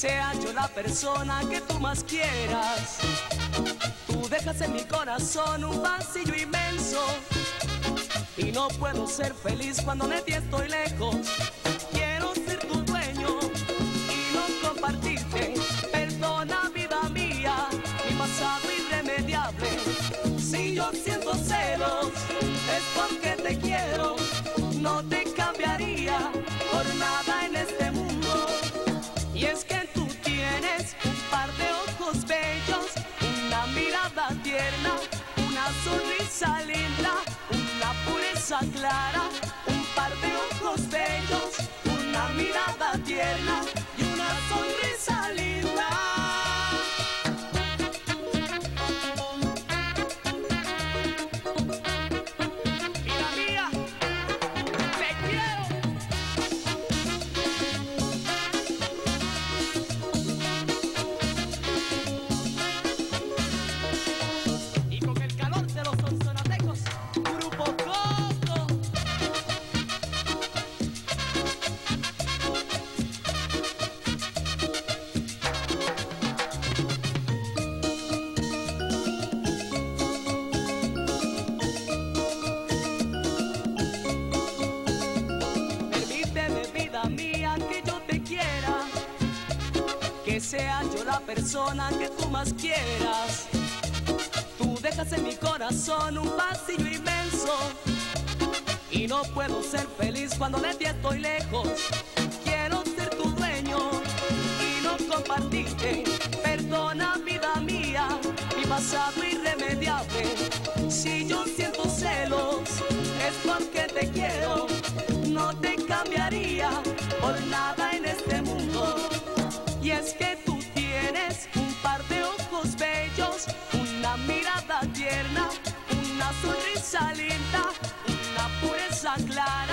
sea yo la persona que tú más quieras. Tú dejas en mi corazón un vacío inmenso y no puedo ser feliz cuando de ti estoy lejos. Quiero ser tu dueño y no compartirte. Perdona, vida mía, mi pasado irremediable. Si yo siento celos es porque te quiero. No te cambiaría por nada en este mundo. Y es que tú tienes un par de ojos bellos, una mirada tierna, una sonrisa linda, una pureza clara. Un par de ojos bellos, una mirada tierna y una sonrisa linda. Que sea yo la persona que tú más quieras. Tú dejas en mi corazón un vacío inmenso y no puedo ser feliz cuando de ti estoy lejos. Quiero ser tu dueño y no compartirte. Perdona, vida mía, mi pasado irremediable. Si yo siento celos es porque te quiero. No te cambiaría por nada en este mundo. Y es que tú tienes un par de ojos bellos, una mirada tierna, una sonrisa linda, una pureza clara.